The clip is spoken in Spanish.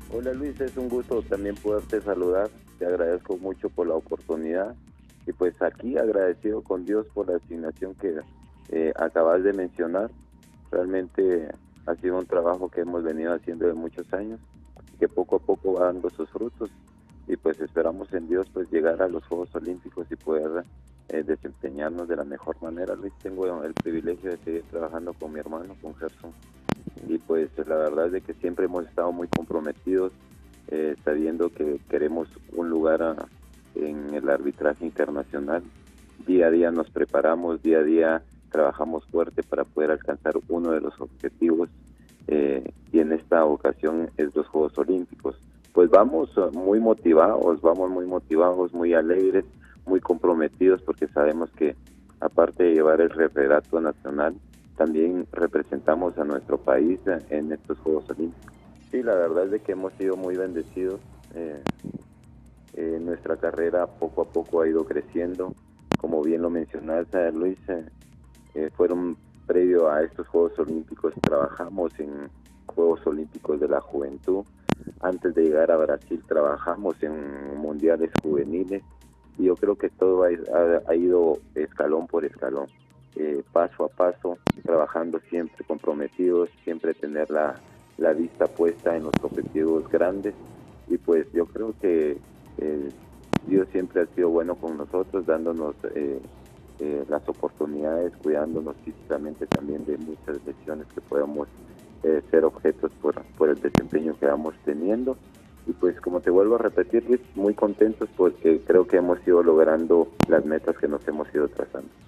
Hola Luis, es un gusto también poderte saludar. Te agradezco mucho por la oportunidad y pues aquí agradecido con Dios por la asignación que acabas de mencionar. Realmente ha sido un trabajo que hemos venido haciendo de muchos años, que poco a poco va dando sus frutos y pues esperamos en Dios pues llegar a los Juegos Olímpicos y poder desempeñarnos de la mejor manera. Luis, tengo el privilegio de seguir trabajando con mi hermano, con Gerson, y pues la verdad es de que siempre hemos estado muy comprometidos, sabiendo que queremos un lugar en el arbitraje internacional. Día a día nos preparamos, día a día trabajamos fuerte para poder alcanzar uno de los objetivos, y en esta ocasión es los Juegos Olímpicos. Pues vamos muy motivados, muy alegres, muy comprometidos porque sabemos que aparte de llevar el referato nacional, también representamos a nuestro país en estos Juegos Olímpicos. Sí, la verdad es de que hemos sido muy bendecidos. Nuestra carrera poco a poco ha ido creciendo. Como bien lo mencionaste, Luis, fueron previo a estos Juegos Olímpicos, trabajamos en Juegos Olímpicos de la Juventud. Antes de llegar a Brasil trabajamos en mundiales juveniles y yo creo que todo ha ido escalón por escalón, paso a paso, trabajando siempre comprometidos, siempre tener la vista puesta en los objetivos grandes y pues yo creo que eh, Dios siempre ha sido bueno con nosotros, dándonos las oportunidades, cuidándonos físicamente también de muchas lesiones que podemos ser objetos por el desempeño que vamos teniendo. Y pues como te vuelvo a repetir, Luis, muy contentos porque creo que hemos ido logrando las metas que nos hemos ido trazando.